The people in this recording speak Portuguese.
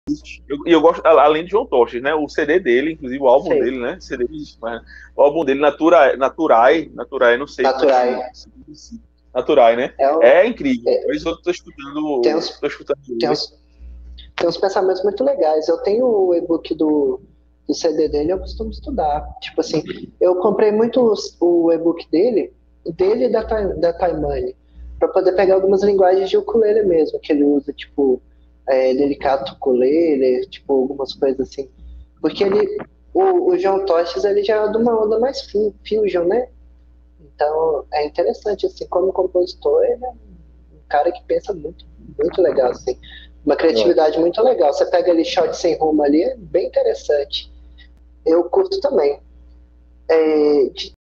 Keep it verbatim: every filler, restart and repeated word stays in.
eu, e eu gosto, além de João Tostes, né? O C D dele, inclusive o álbum Sei. dele, né? C D, mas, o álbum dele, Natura, Naturai, Naturai, não sei. Naturai. Como é que, Naturai, né? É, o, É incrível. é, Mas eu tô escutando. tem, uns, tô escutando tem, uns, tem uns pensamentos muito legais. Eu tenho o e-book do, do C D dele, eu costumo estudar. Tipo assim, eu comprei muito o, o e-book dele, dele e da, da Taimane, para poder pegar algumas linguagens de ukulele mesmo, que ele usa, tipo, é, delicato ukulele, tipo, algumas coisas assim. Porque ele, o, o João Tostes, ele já é de uma onda mais fusion, né? Então, é interessante, assim, como compositor, ele é um cara que pensa muito, muito legal, assim. Uma criatividade muito legal. Você pega ali shot sem rumo ali, é bem interessante. Eu curto também. É, de